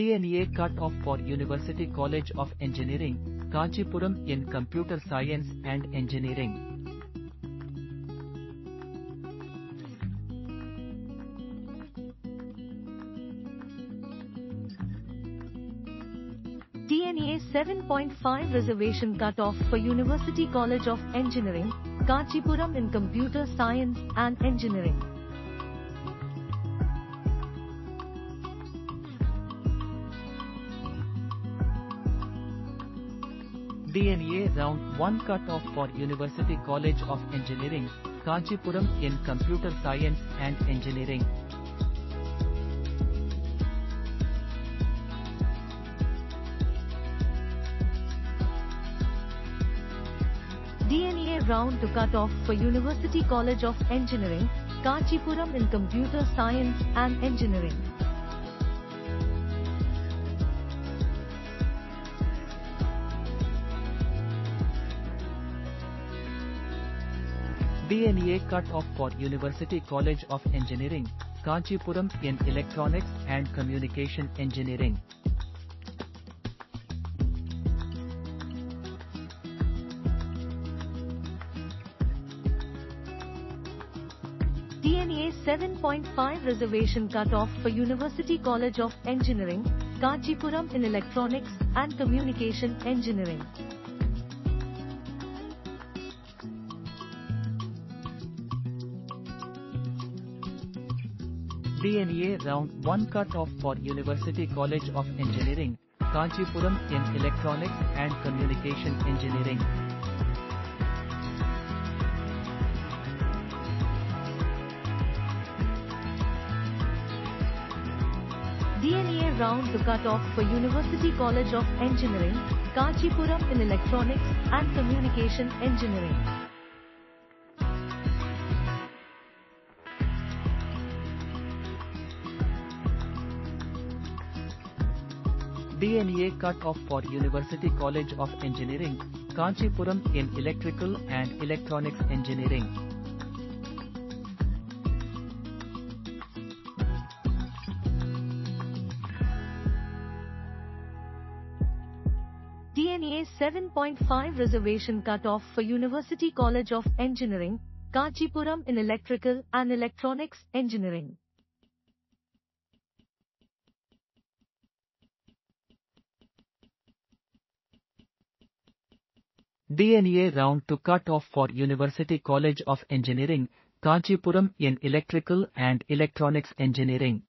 TNEA Cut Off for University College of Engineering, Kancheepuram in Computer Science and Engineering. TNEA 7.5 Reservation Cut Off for University College of Engineering, Kancheepuram in Computer Science and Engineering. TNEA Round 1 Cut Off for University College of Engineering, Kancheepuram in Computer Science and Engineering. TNEA Round 2 Cut Off for University College of Engineering, Kancheepuram in Computer Science and Engineering. TNEA Cut Off for University College of Engineering, Kancheepuram in Electronics and Communication Engineering. TNEA 7.5 Reservation Cut Off for University College of Engineering, Kancheepuram in Electronics and Communication Engineering. TNEA Round 1 Cut Off for University College of Engineering, Kancheepuram in Electronics and Communication Engineering. TNEA Round 2 Cut Off for University College of Engineering, Kancheepuram in Electronics and Communication Engineering. TNEA Cut Off for University College of Engineering, Kancheepuram in Electrical and Electronics Engineering. TNEA 7.5 Reservation Cut Off for University College of Engineering, Kancheepuram in Electrical and Electronics Engineering. TNEA Round 2 Cut Off for University College of Engineering, Kancheepuram in Electrical and Electronics Engineering.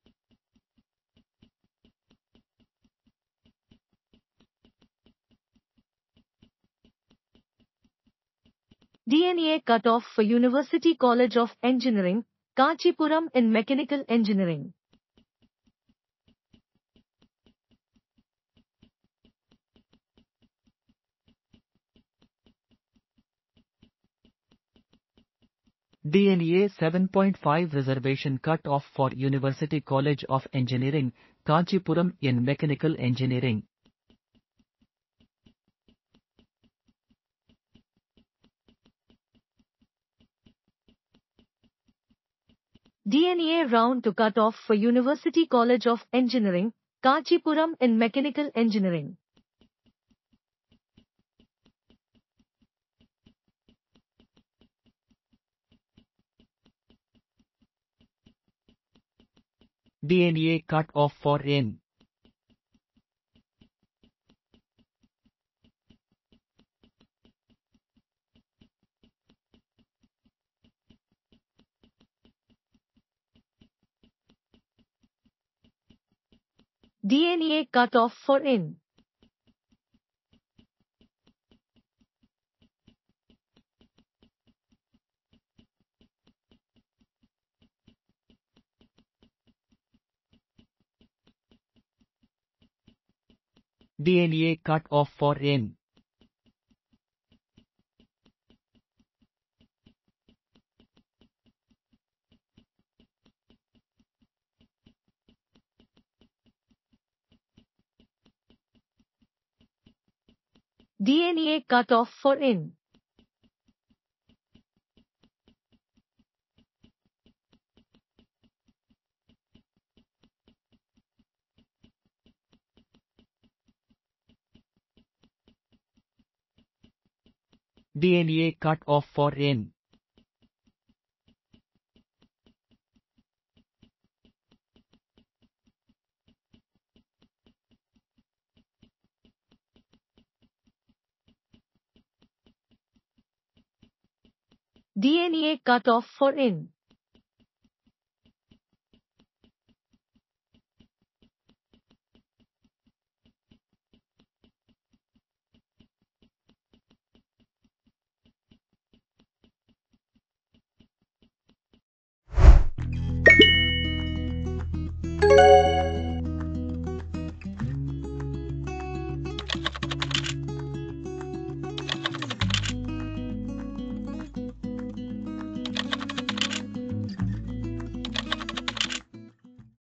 TNEA Cut Off for University College of Engineering, Kancheepuram in Mechanical Engineering. TNEA 7.5 Reservation Cut Off for University College of Engineering, Kancheepuram in Mechanical Engineering. TNEA Round 2 Cut Off for University College of Engineering, Kancheepuram in Mechanical Engineering. TNEA Cut Off for N. TNEA Cut Off for N. TNEA Cut Off for N. TNEA Cut Off for N. TNEA Cut Off for N. TNEA Cut Off for N.